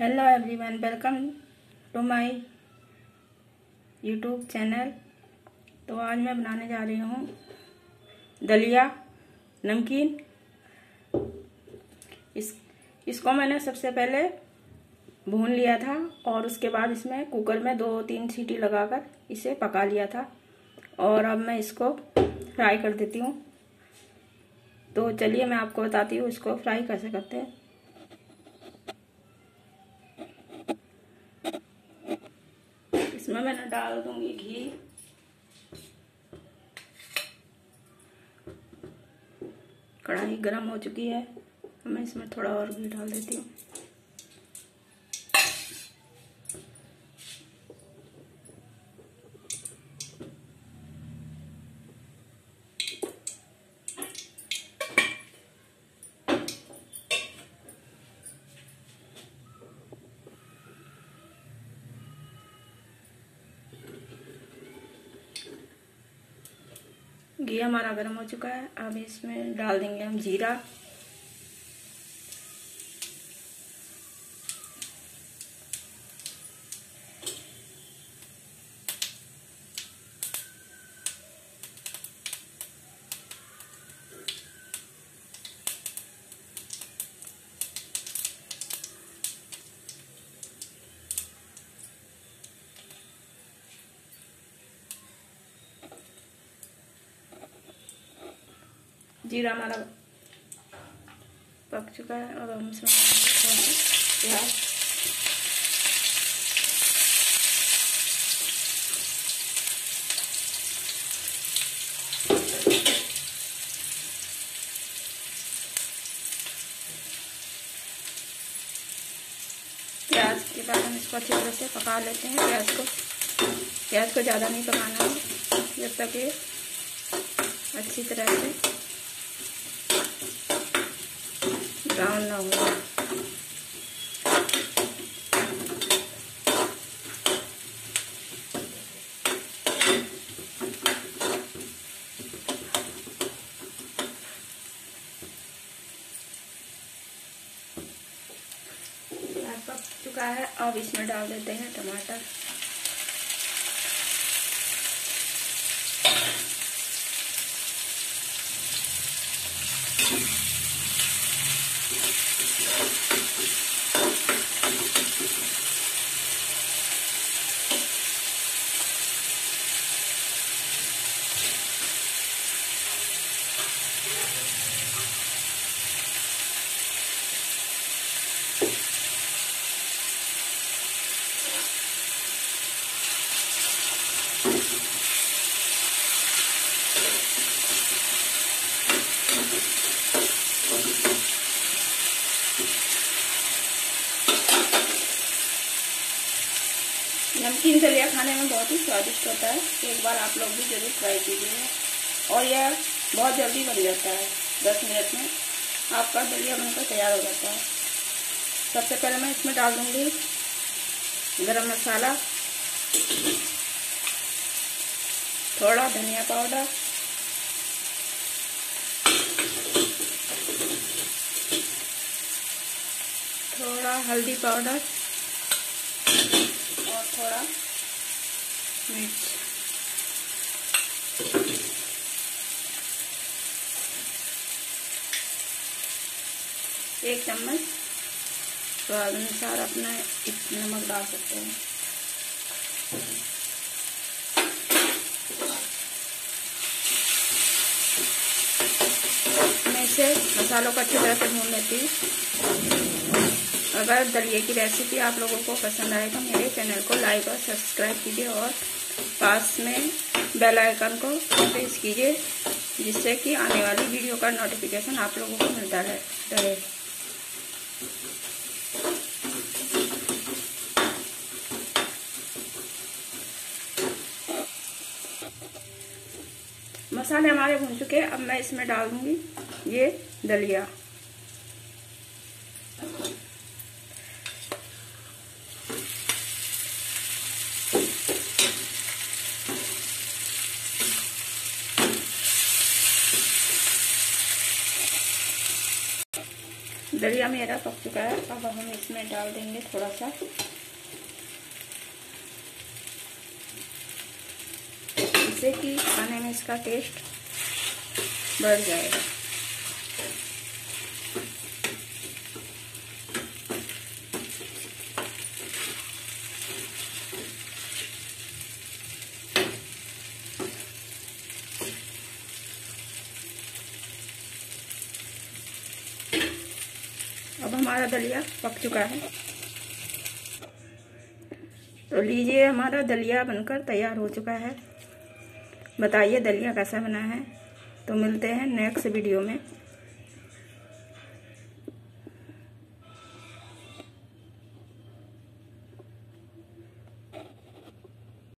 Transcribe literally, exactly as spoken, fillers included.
Hello everyone, welcome to my YouTube channel. तो आज मैं बनाने जा रही हूँ दलिया नमकीन। इस इसको मैंने सबसे पहले भून लिया था और उसके बाद इसमें कुकर में दो तीन सीटी लगाकर इसे पका लिया था। और अब मैं इसको फ्राई कर देती हूँ। तो चलिए मैं आपको बताती हूँ इसको फ्राई कैसे करते हैं। इसमें मैंने डाल दूंगी घी। कढ़ाई गरम हो चुकी है, मैं इसमें थोड़ा और घी डाल देती हूँ। घी हमारा गर्म हो चुका है। अब इसमें डाल देंगे हम जीरा। जीरा हमारा पक चुका है। अब हम इसमें प्याज। प्याज के बाद हम इसको अच्छी तरह से पका लेते हैं। प्याज को प्याज को ज़्यादा नहीं पकाना है, जब तक ये अच्छी तरह से ब्राउन ना हो। पक चुका है। अब इसमें डाल देते हैं टमाटर। नमकीन दलिया खाने में बहुत ही स्वादिष्ट होता है। एक बार आप लोग भी जरूर ट्राई कीजिएगा। और यह बहुत जल्दी बन जाता है, दस मिनट में आपका दलिया बनकर तैयार हो जाता है। सबसे पहले मैं इसमें डाल दूंगी गरम मसाला, थोड़ा धनिया पाउडर, थोड़ा हल्दी पाउडर और थोड़ा मिर्च। एक चम्मच स्वाद अनुसार अपना नमक डाल सकते हैं। मैं इसे मसालों को अच्छी तरह से भून लेती हूँ। अगर दलिए की रेसिपी आप लोगों को पसंद आए तो मेरे चैनल को लाइक और सब्सक्राइब कीजिए और पास में बेल आइकन को प्रेस कीजिए, जिससे कि आने वाली वीडियो का नोटिफिकेशन आप लोगों को मिलता रहे। मसाले हमारे भून चुके हैं। अब मैं इसमें डाल दूंगी ये दलिया। दलिया मेरा पक चुका है। अब हम इसमें डाल देंगे थोड़ा सा, जिससे कि खाने में इसका टेस्ट बढ़ जाएगा। अब हमारा दलिया पक चुका है, तो लीजिए हमारा दलिया बनकर तैयार हो चुका है। बताइए दलिया कैसा बना है। तो मिलते हैं नेक्स्ट वीडियो में।